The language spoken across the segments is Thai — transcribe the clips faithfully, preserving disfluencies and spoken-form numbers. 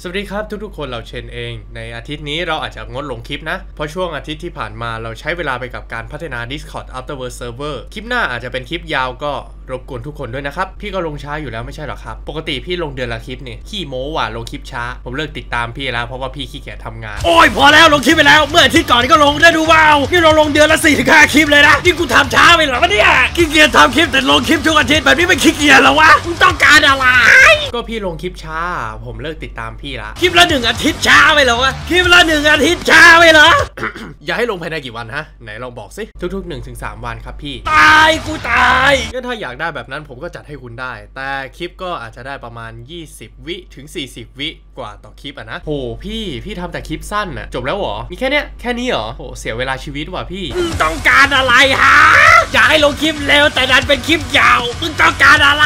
สวัสดีครับทุกๆคนเราเชนเองในอาทิตย์นี้เราอาจจะงดลงคลิปนะเพราะช่วงอาทิตย์ที่ผ่านมาเราใช้เวลาไปกับการพัฒนา Discord Afterverse Server คลิปหน้าอาจจะเป็นคลิปยาวก็รบกวนทุกคนด้วยนะครับพี่ก็ลงช้าอยู่แล้วไม่ใช่หรอครับปกติพี่ลงเดือนละคลิปนี่ขี้โม้ว่ะลงคลิปช้าผมเลิกติดตามพี่แล้วเพราะว่าพี่ขี้เกียจทำงานโอ้ยพอแล้วลงคลิปไปแล้วเมื่ออาทิตย์ก่อนก็ลงได้ดูว้าวนี่เราลงเดือนละสี่ถึงห้าคลิปเลยนะนี่กูทำช้าไปเหรอวะเนี่ยขี้เกียจทำคลิปแต่ลงคลิปทุกอาทิตย์แบบนี้ไม่ขี้เกียจหรอวะมึงต้องการอะไรก็พี่ลงคลิปช้าผมเลิกติดตามพี่ละคลิปละหนึ่งอาทิตย์ช้าไปเหรอวะคลิปละหนึ่งอาทิตย์ช้าไปเหรออย่าให้ลงภายในกี่วันฮะไหนลองบอกสิทุกๆ หนึ่งถึงสาม วันครับพี่ตายกูตายก็ถ้าอยากได้แบบนั้นผมก็จัดให้คุณได้แต่คลิปก็อาจจะได้ประมาณยี่สิบวิถึงสี่สิบวิกว่าต่อคลิปอ่ะนะโหพี่พี่ทำแต่คลิปสั้นน่ะจบแล้วเหรอมีแค่เนี้ยแค่นี้เหรอโหเสียเวลาชีวิตว่ะพี่มึงต้องการอะไรฮะอยากให้ลงคลิปเร็วแต่ดันเป็นคลิปยาวมึงต้องการอะไร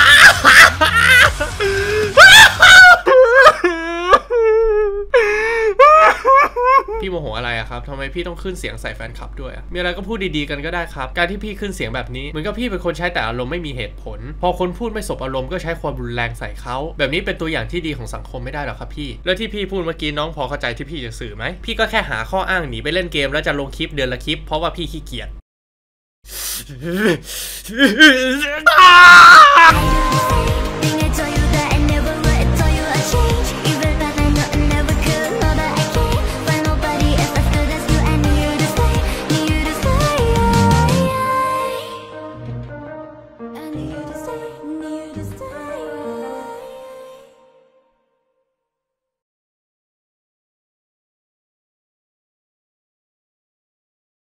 พี่โมโหอะไรอะครับทำไมพี่ต้องขึ้นเสียงใส่แฟนคลับด้วยอะมีอะไรก็พูดดีๆกันก็ได้ครับการที่พี่ขึ้นเสียงแบบนี้เหมือนกับพี่เป็นคนใช้แต่อารมณ์ไม่มีเหตุผลพอคนพูดไม่สบอารมณ์ก็ใช้ความรุนแรงใส่เขาแบบนี้เป็นตัวอย่างที่ดีของสังคมไม่ได้หรอกครับพี่แล้วที่พี่พูดเมื่อกี้น้องพอเข้าใจที่พี่จะสื่อไหมพี่ก็แค่หาข้ออ้างหนีไปเล่นเกมแล้วจะลงคลิปเดือนละคลิปเพราะว่าพี่ขี้เกียจ